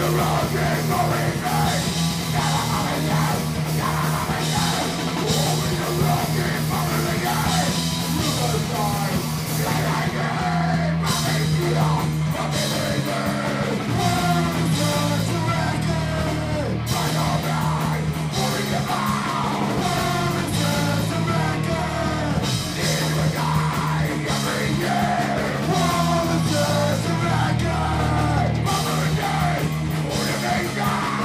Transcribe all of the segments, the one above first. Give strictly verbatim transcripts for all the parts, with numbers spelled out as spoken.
Die!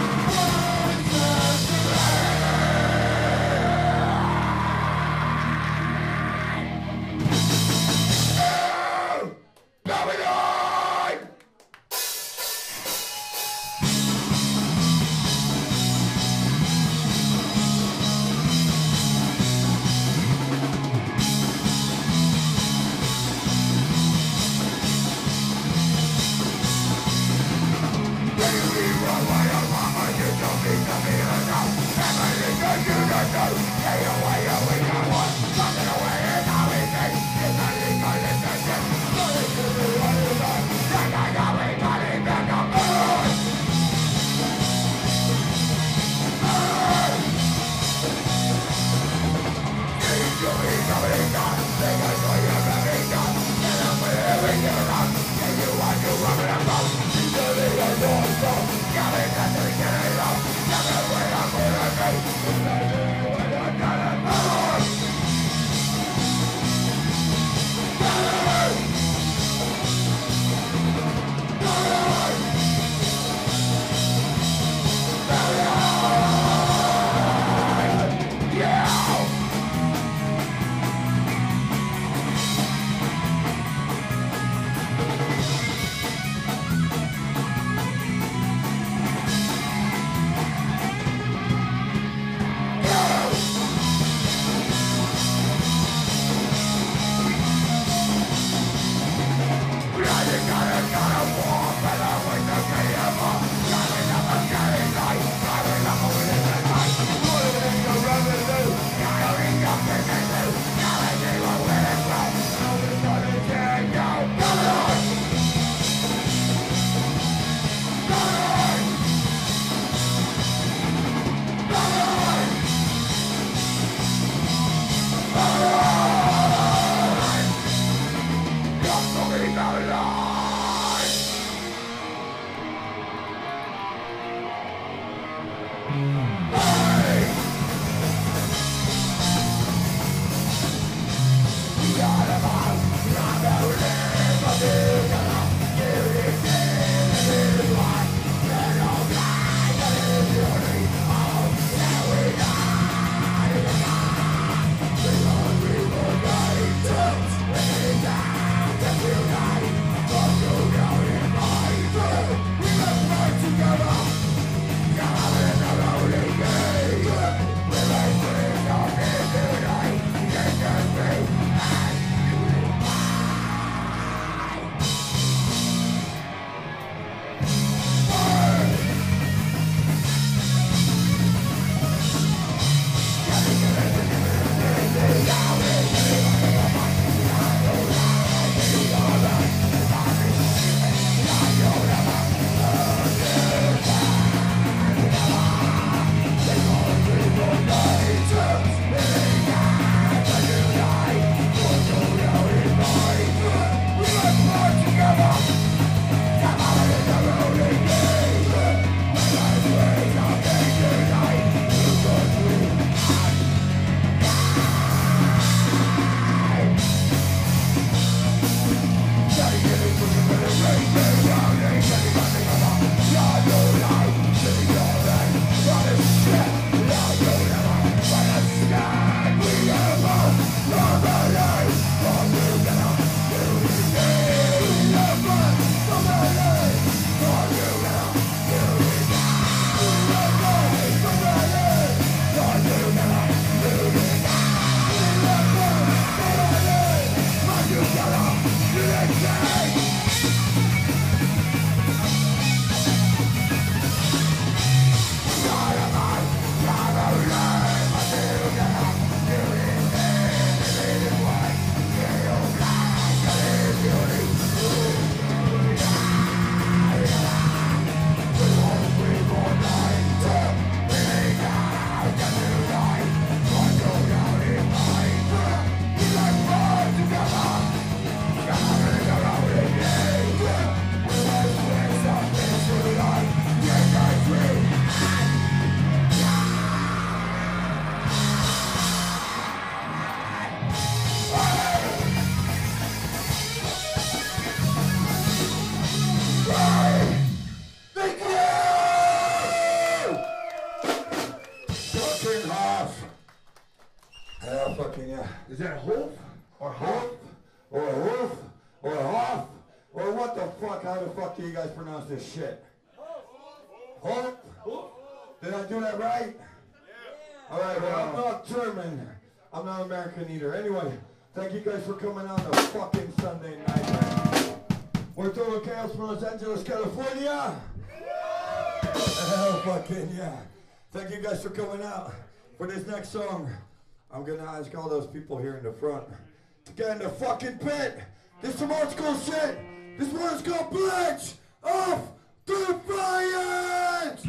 what the fuck? How the fuck do you guys pronounce this shit? Hope? Did I do that right? Yeah. All right, well, I'm not German. I'm not American either. Anyway, thank you guys for coming on the fucking Sunday night, man. We're Total Chaos from Los Angeles, California. Hell fucking yeah. Thank you guys for coming out. For this next song, I'm gonna ask all those people here in the front to get in the fucking pit. This is some old school shit. This one's called Bridge of Defiance!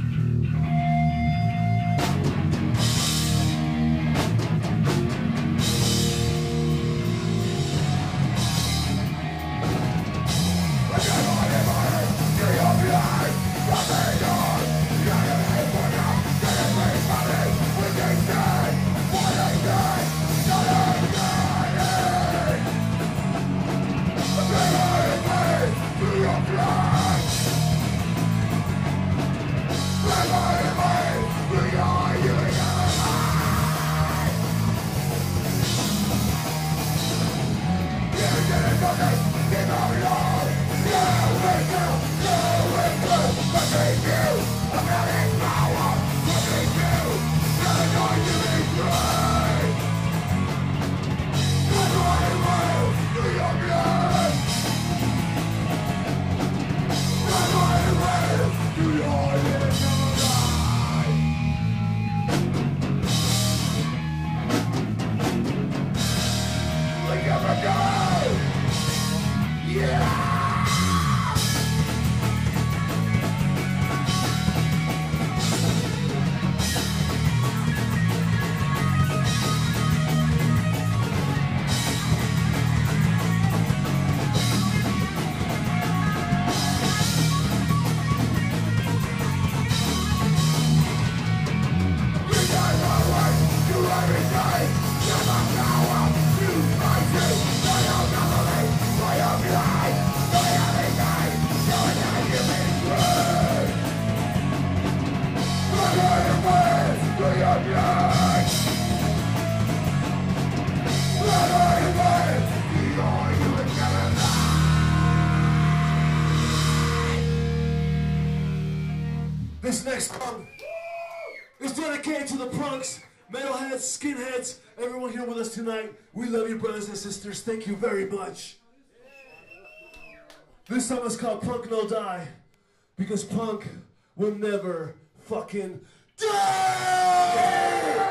This next song is dedicated to the punks, metalheads, skinheads, everyone here with us tonight. We love you, brothers and sisters. Thank you very much. This song is called Punk No Die, because punk will never fucking die!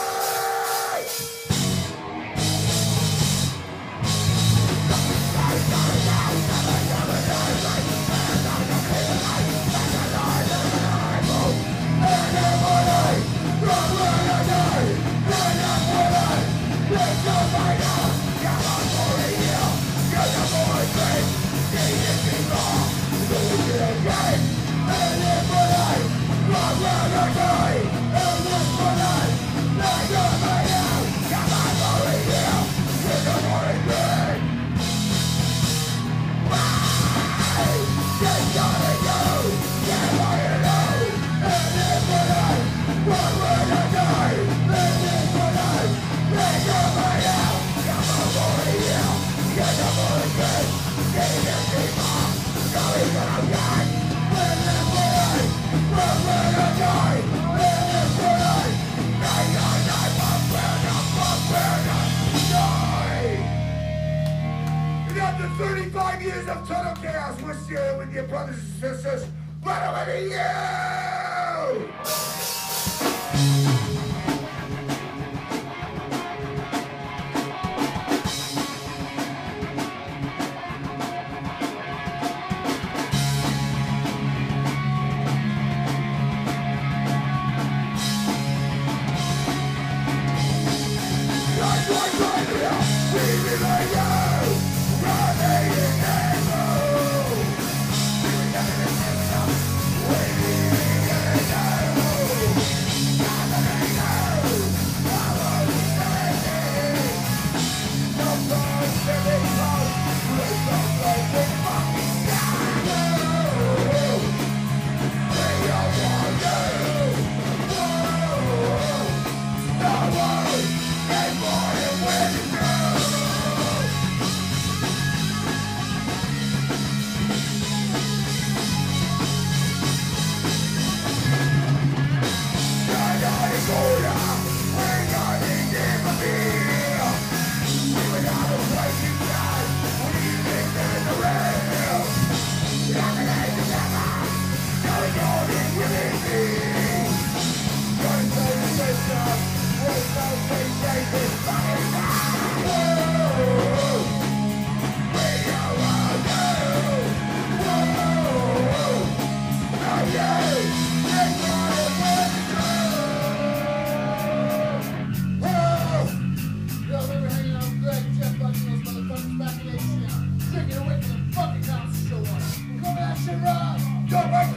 thirty-five years of total chaos, we're sharing with your brothers and sisters. Better than you! We're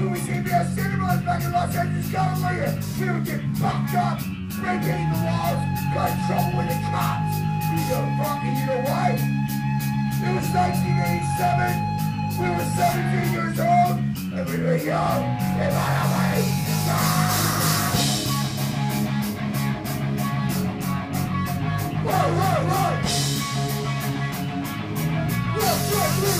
when we came to our cinemas back in Los Angeles, California. We would get fucked up, breaking the walls, got in trouble with the cops. We go fucking, you know why? It was nineteen eighty-seven. We were seventeen years old, and we were young and on our way. Whoa, whoa, whoa! Whoa, whoa, whoa,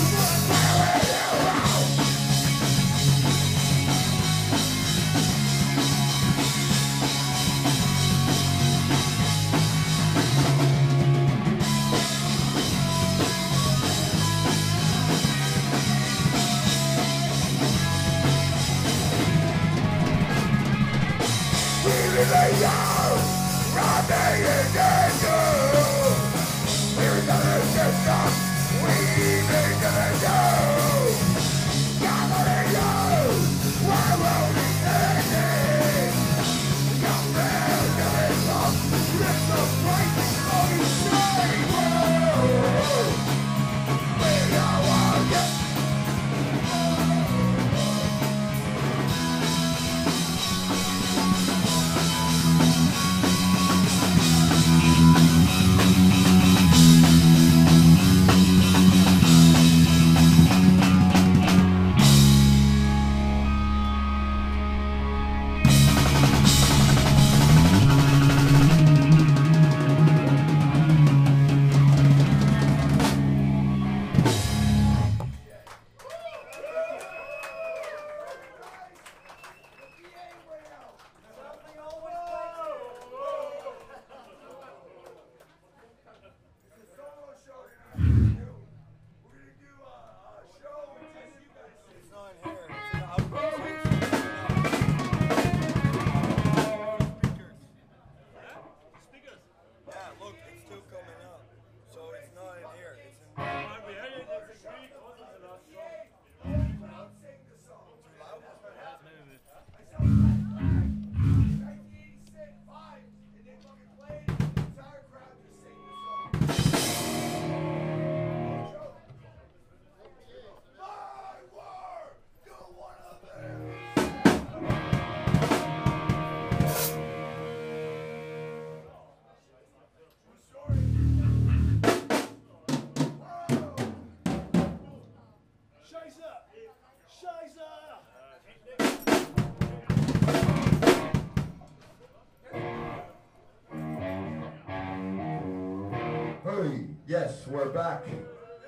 Yes, we're back. The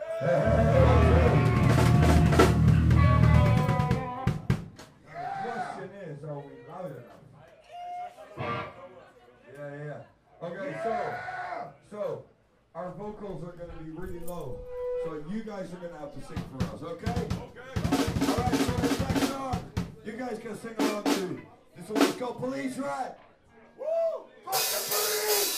question is, are we loud enough? Yeah, yeah. Okay, so, so, our vocals are going to be really low. So you guys are going to have to sing for us, okay? Okay. All right, so this next song, you guys can sing along too. This one's called Police Rat. Woo! Fuck the police!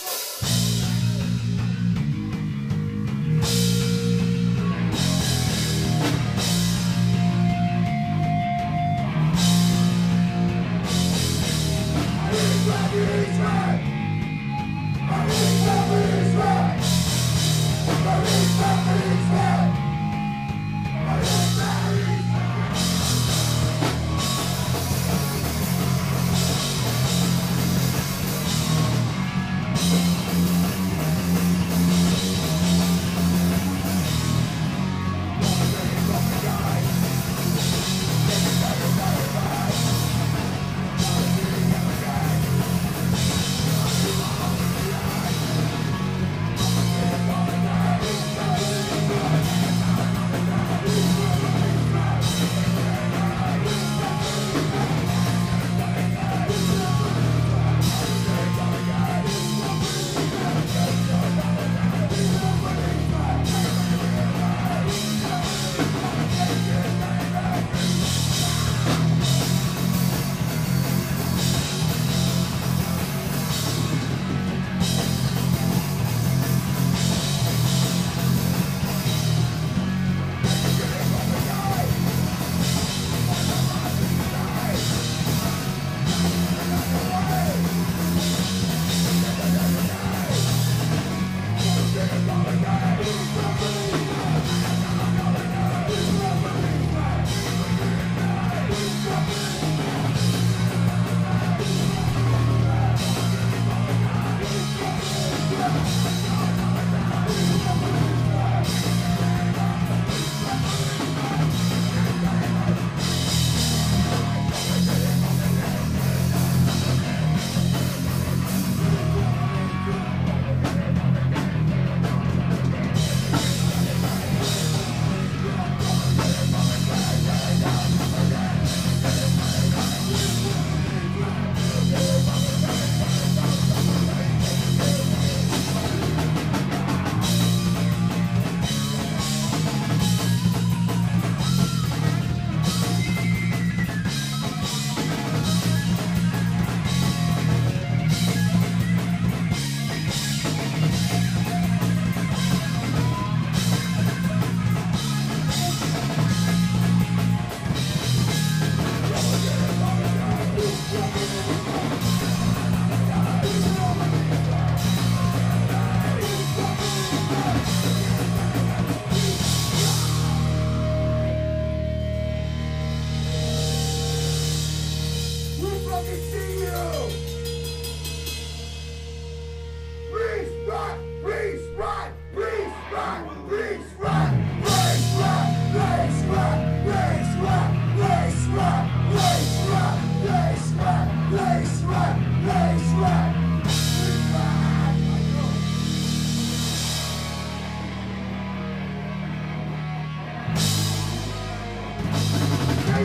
Police right! Police right! Police right! Police right! Police right! Police right!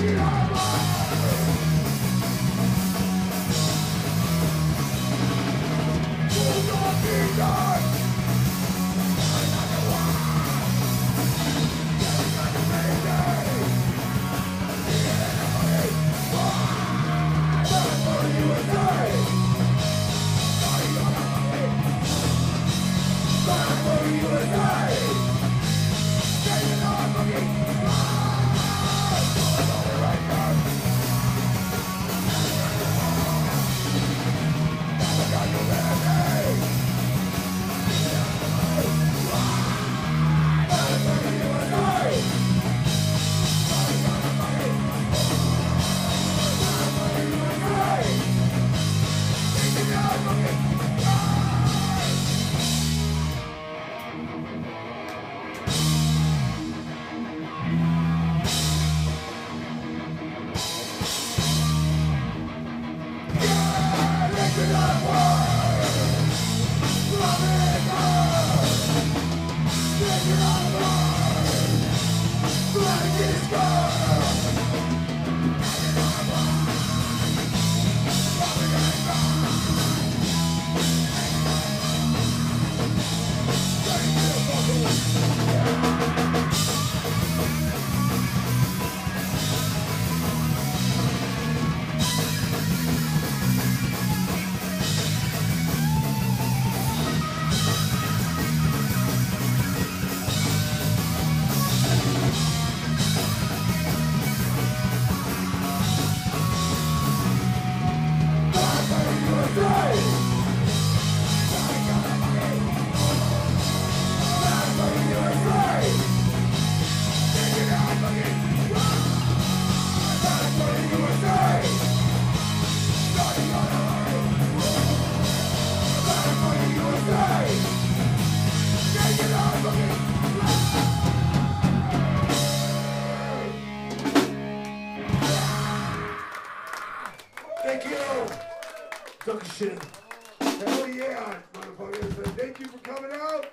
Thank you. Took a shit. Hell yeah, motherfuckers. Thank you for coming out.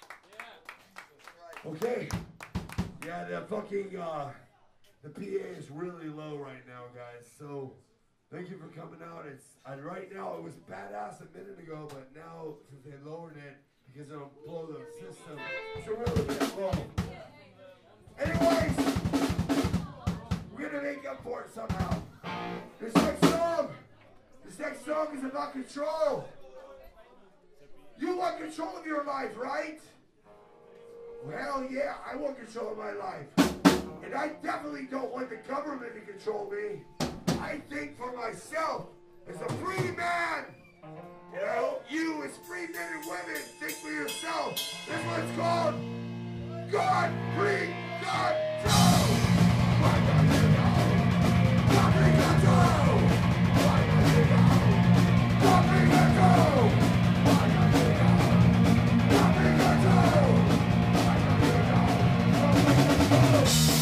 Okay. Yeah, the fucking, uh, the P A is really low right now, guys. So, thank you for coming out. It's uh, right now, it was badass a minute ago, but now, since they lowered it, because it'll blow the system, it's a really bit low. Anyways, we're gonna make up for it somehow. This next song, this next song is about control. You want control of your life, right? Well, hell yeah, I want control of my life. And I definitely don't want the government to control me. I think for myself, as a free man. You know, you as free men and women, think for yourself. This is what it's called. God free control. Why don't you know? God free control. Why don't you know? God free control. Why don't you know? God free control. Why don't you know? God free control.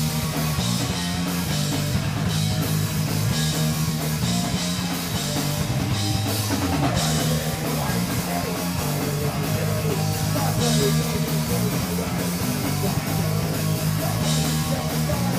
Why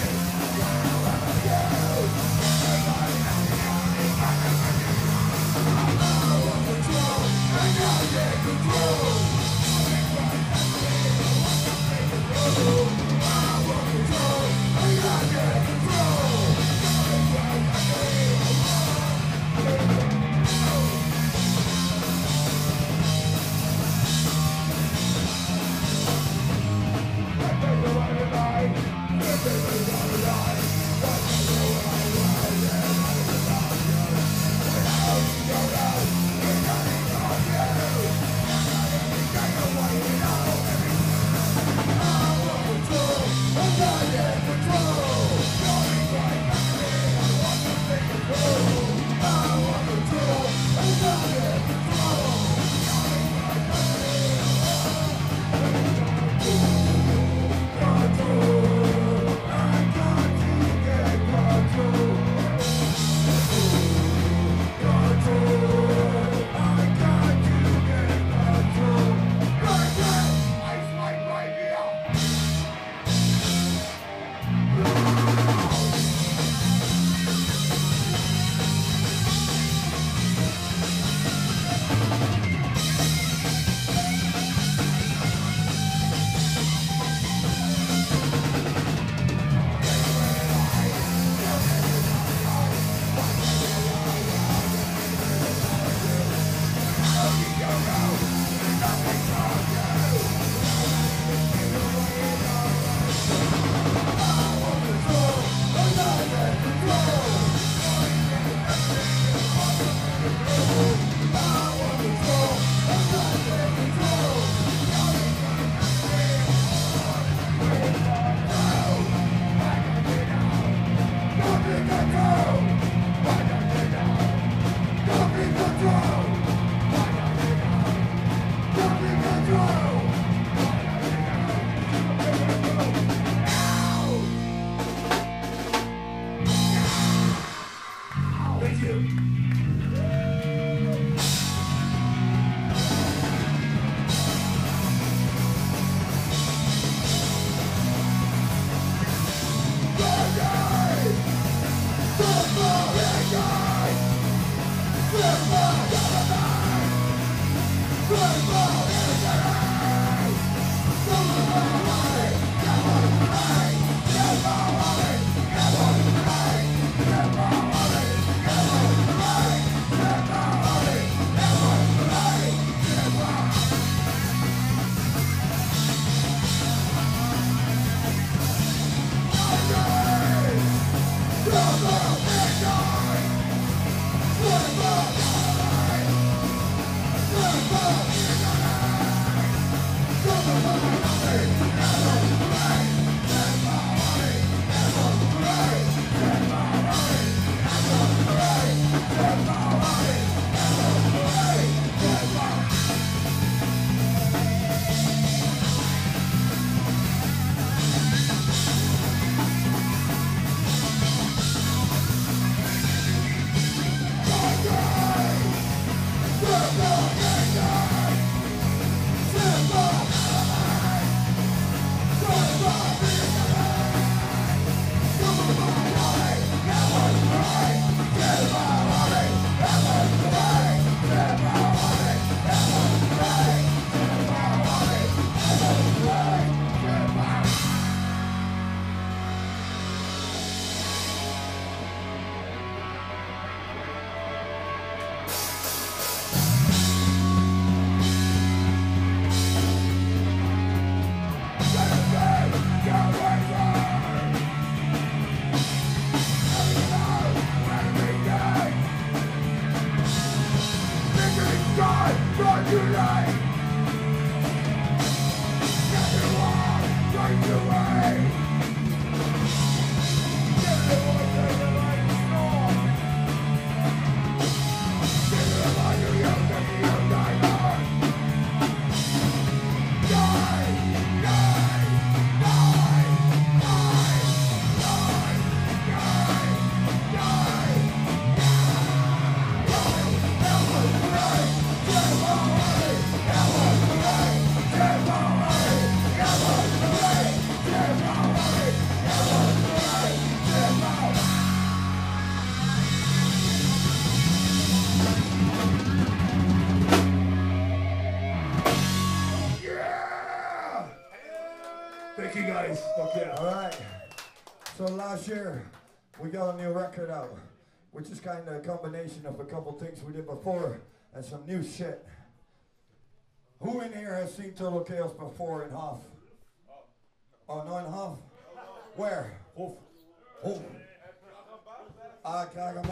Thank you guys. Fuck yeah. All right. So last year, we got a new record out, which is kind of a combination of a couple things we did before and some new shit. Who in here has seen Total Chaos before in Huff? Oh, no, in Huff? Where? Huff. Huff. Ah,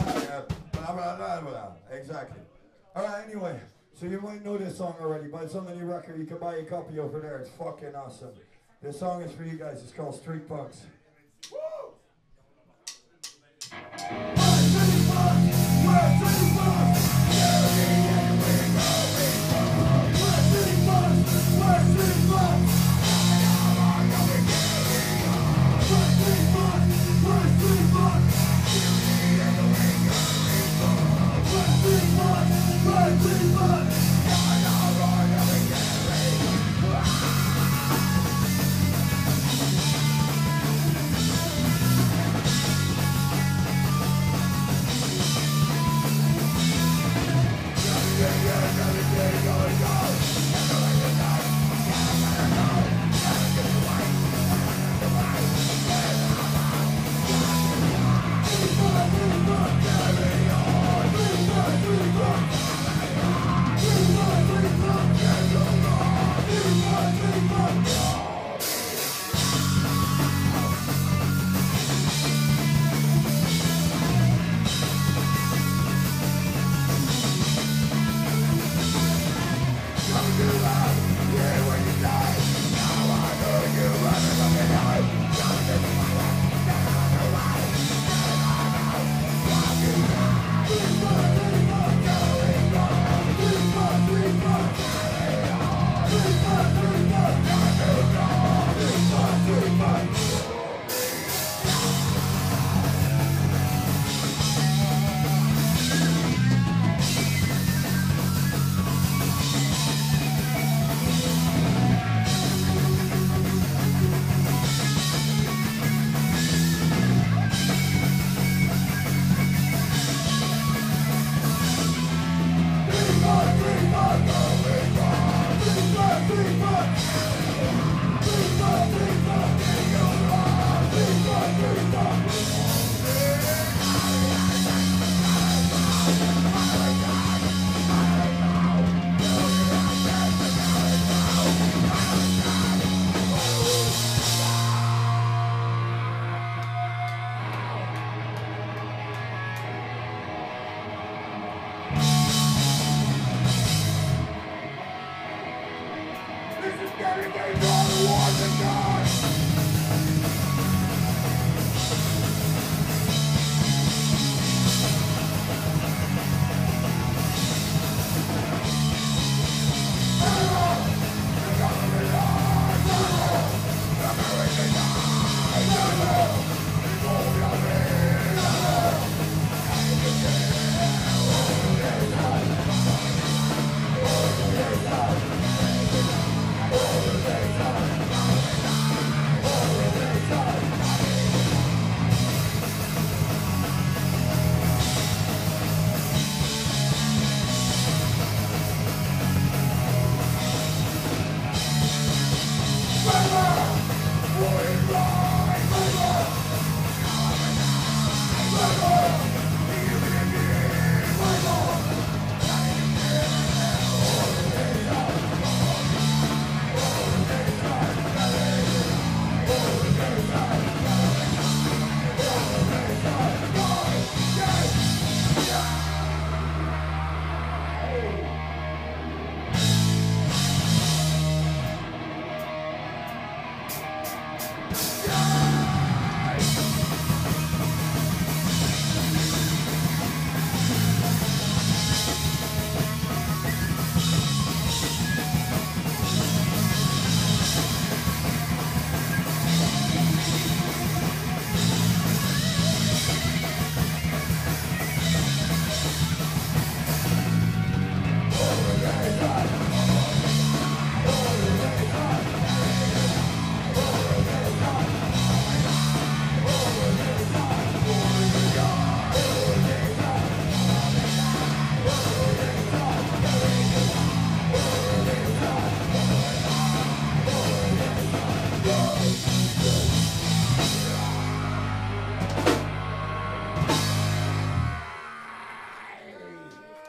exactly. All right, anyway. So you might know this song already, but it's on the new record. You can buy a copy over there. It's fucking awesome. This song is for you guys. It's called Street Punks.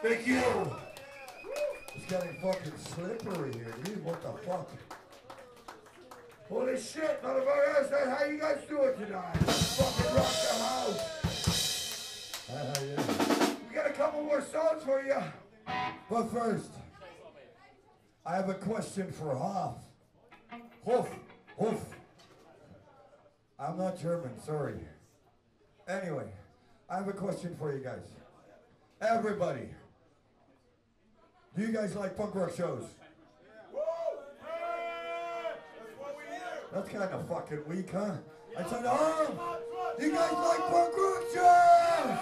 Thank you. It's getting fucking slippery here, dude. What the fuck? Holy shit, motherfuckers. How you guys doing tonight? Fucking rock the house. Uh, yeah. We got a couple more songs for you. But first, I have a question for Hoff. Hoff, Hoff. I'm not German, sorry. Anyway, I have a question for you guys. Everybody, do you guys like punk rock shows? That's kind of fucking weak, huh? I said, oh, you guys like punk rock shows?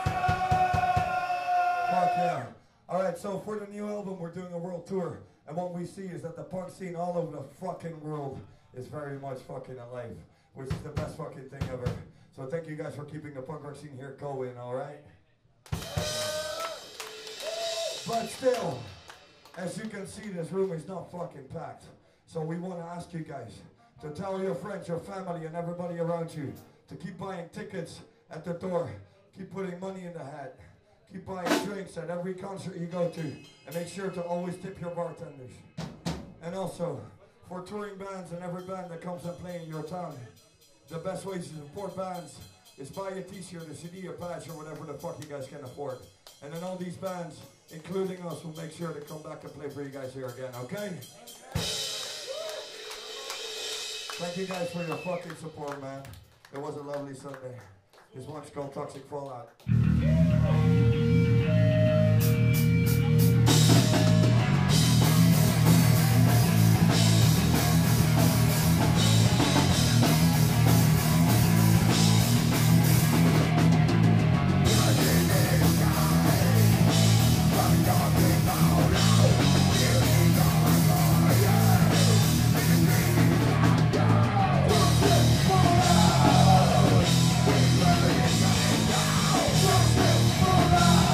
Fuck yeah. Alright, so for the new album, we're doing a world tour. And what we see is that the punk scene all over the fucking world is very much fucking alive, which is the best fucking thing ever. So thank you guys for keeping the punk rock scene here going, alright? But still, as you can see, this room is not fucking packed. So we want to ask you guys to tell your friends, your family, and everybody around you to keep buying tickets at the door. Keep putting money in the hat. Keep buying drinks at every concert you go to. And make sure to always tip your bartenders. And also, for touring bands and every band that comes and play in your town, the best ways to support bands is buy a t-shirt, a C D, a patch, or whatever the fuck you guys can afford. And then all these bands, including us, will make sure to come back and play for you guys here again, okay? Thank you guys for your fucking support, man. It was a lovely Sunday. This one's called Toxic Fallout. Fallout!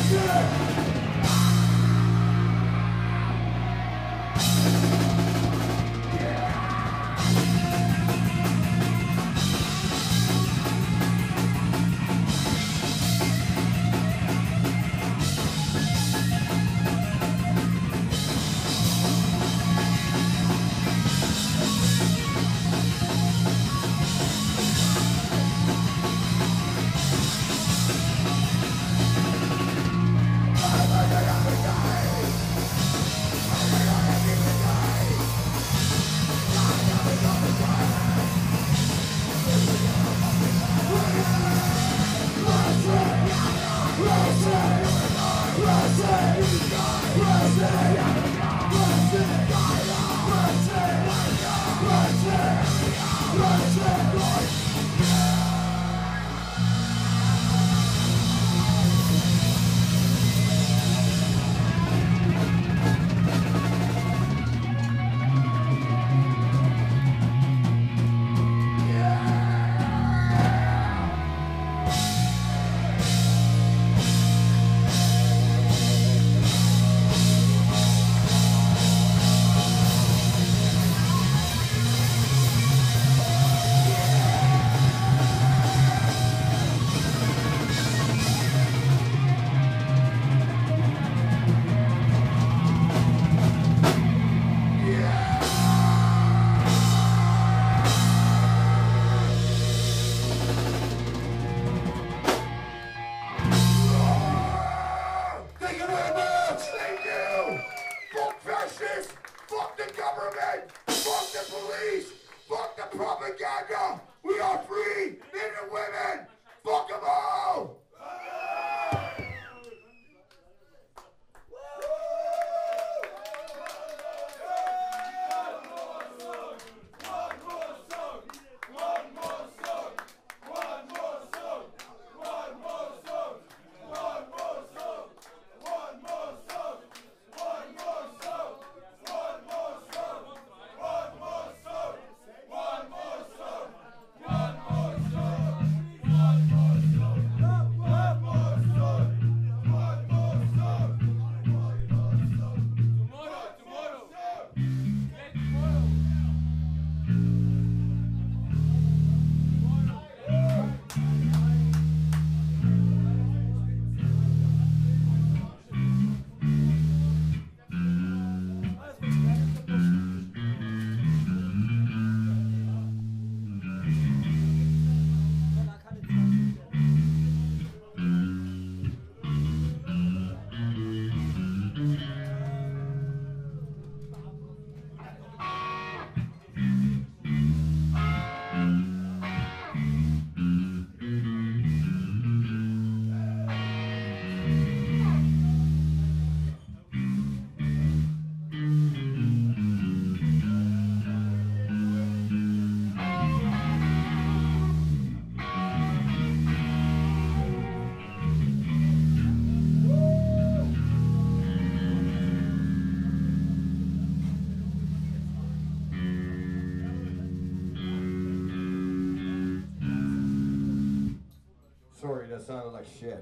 That sounded like shit.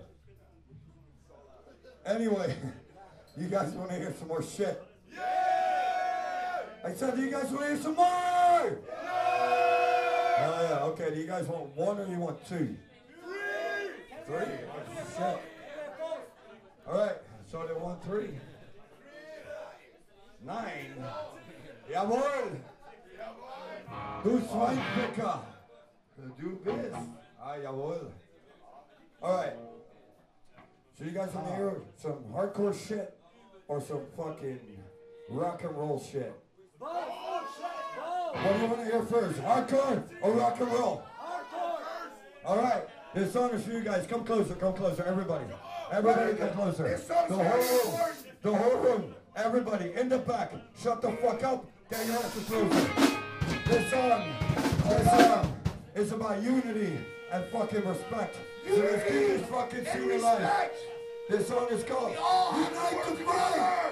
Anyway, you guys want to hear some more shit? Yeah! I said, do you guys want to hear some more? Yeah! Oh yeah, okay. Do you guys want one or you want two? Three! Three? Oh, shit. Alright, so they want three. Nine. Jawohl! Du Schweinpicker! Du bist. Ah, jawohl. Alright. So you guys want to hear some hardcore shit or some fucking rock and roll shit? Both. What do you want to hear first? Hardcore or rock and roll? Hardcore. Alright. This song is for you guys. Come closer, come closer, everybody. Everybody come closer. The whole room. The whole room. Everybody in the back. Shut the fuck up. Get your asses closer. This song, this song is about unity and fucking respect. So let's keep this fucking scene alive. This song is called Unite the Fight.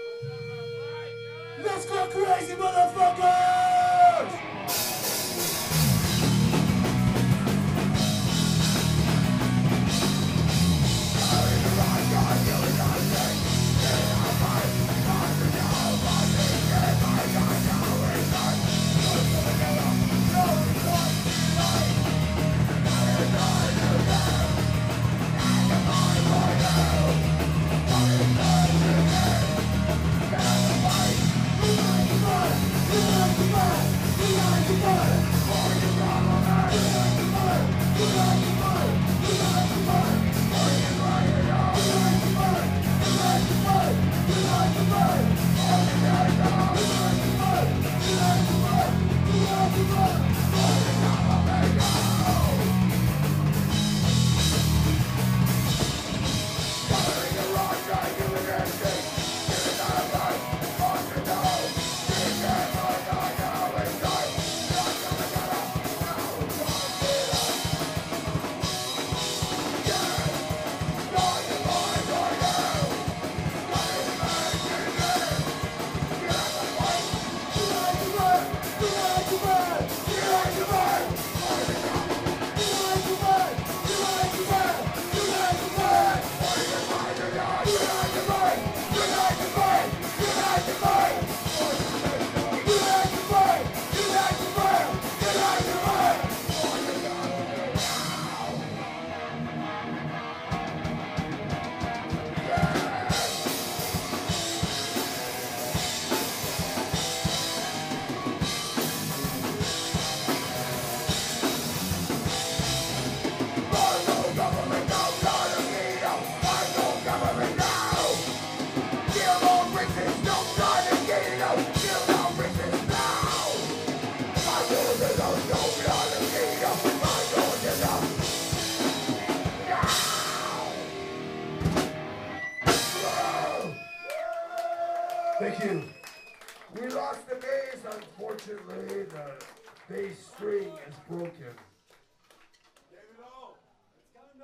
Let's go crazy, motherfuckers! I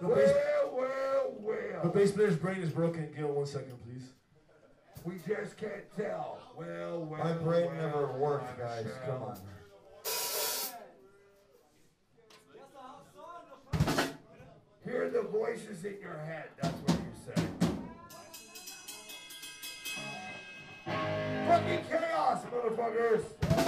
The bass, Well, well, well. the bass player's brain is broken. Gil, one second, please. We just can't tell. Well, well, My brain well, never worked, well, guys. shall. Come on. Hear the voices in your head. That's what you say. Fucking chaos, motherfuckers.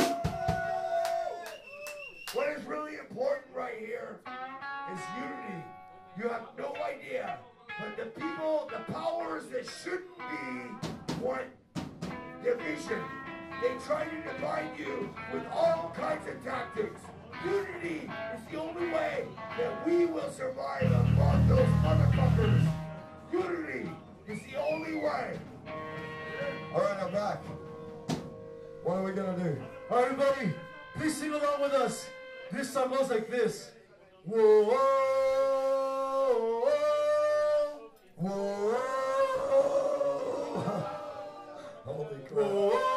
What is really important right here is unity. You have no idea. But the people, the powers that shouldn't be, want division. They try to divide you with all kinds of tactics. Unity is the only way that we will survive among those motherfuckers. Unity is the only way. All right, I'm back. What are we gonna do? All right, everybody, please sing along with us. This song goes like this. Whoa, whoa, whoa, Whoa! Holy crap! whoa, whoa.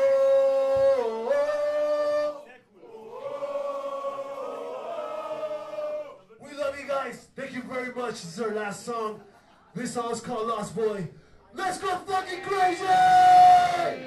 We love you guys. Thank you very much. This is our last song. This song is called Lost Boy. Let's go fucking crazy!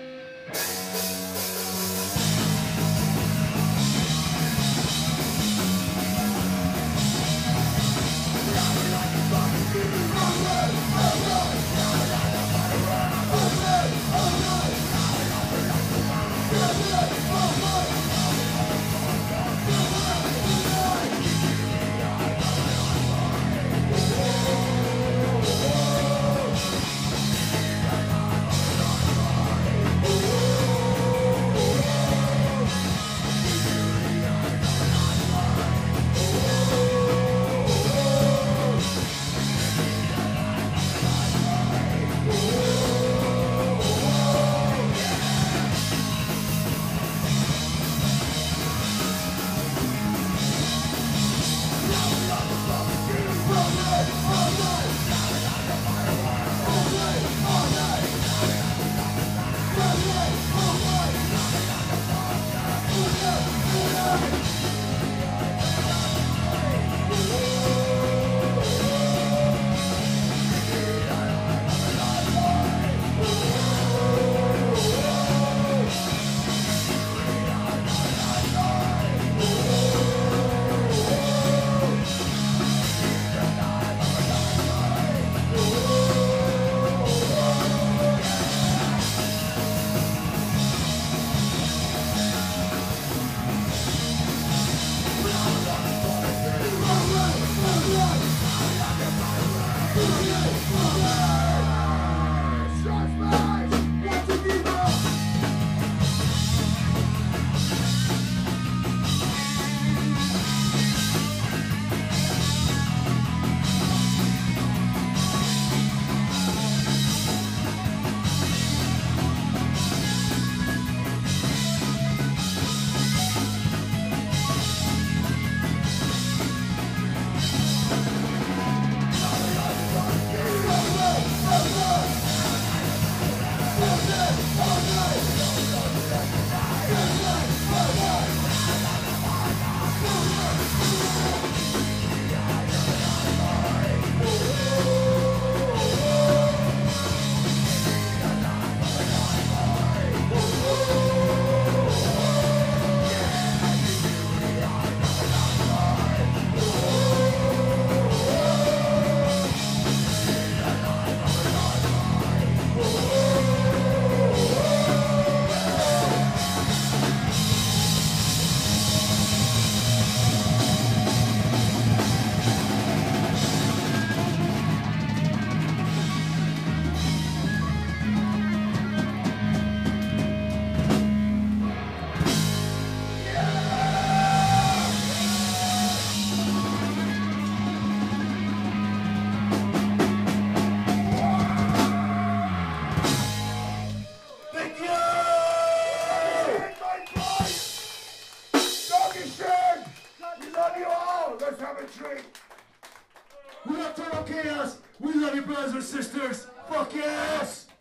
We love Total Chaos. We love you, brothers and sisters. Fuck yes.